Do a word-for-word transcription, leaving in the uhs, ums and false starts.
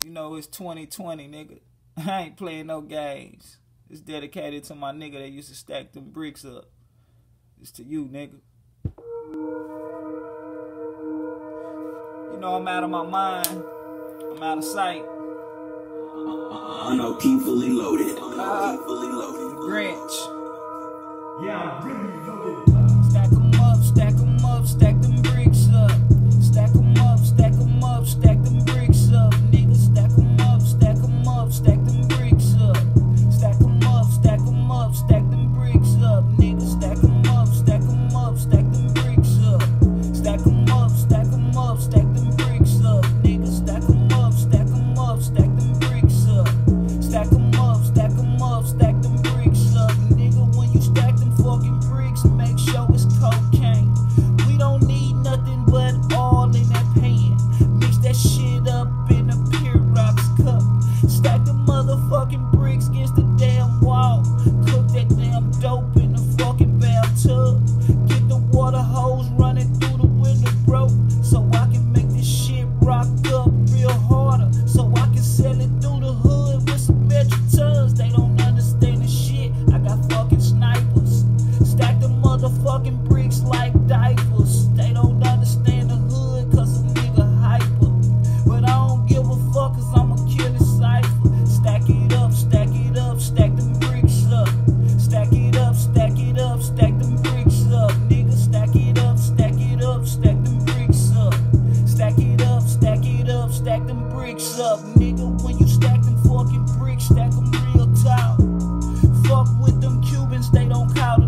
You know it's twenty twenty, nigga. I ain't playing no games. It's dedicated to my nigga that used to stack them bricks up. It's to you, nigga. You know I'm out of my mind. I'm out of sight. I know Key fully loaded. Uh, fully loaded. Grinch. Yeah, I'm really loaded. Stack 'em up, stack 'em up, stack them bricks up. Stack 'em up, stack 'em up, stack them bricks up. Nigga, stack 'em up, stack 'em up, stack them bricks up. Stack 'em up, stack 'em up, stack them bricks up. Nigga, stack 'em up, stack 'em up, stack them bricks up. Stack 'em up, stack 'em up, stack them bricks up. Nigga, stack 'em up, stack 'em up, stack them bricks up. Stack 'em up, stack 'em up, stack them bricks up. Nigga, when you stack them fucking bricks, make sure it's cocaine. We don't need nothing but all in that pan. Mix that shit up in a Pyrex cup. Stack the motherfucking bricks against the damn wall. Cook that damn dope in the fucking bathtub. Get the water hose running through the window, bro, so I can make this shit rock up real harder. So I can sell it through the hood with some metric tons. They don't understand the shit. I got fucking snipers. Stack the motherfucking bricks like diapers. They don't understand the hood cause a nigga hyper. But I don't give a fuck cause I'm a killer cipher. Stack it up, stack it up, stack them bricks up. Stack it up, stack it up, stack them bricks up. Nigga, stack it up, stack it up, stack them bricks up. Stack it up, stack it up, stack them bricks up. Nigga, when you stack them fucking bricks, stack them real tall. Fuck with them Cubans, they don't call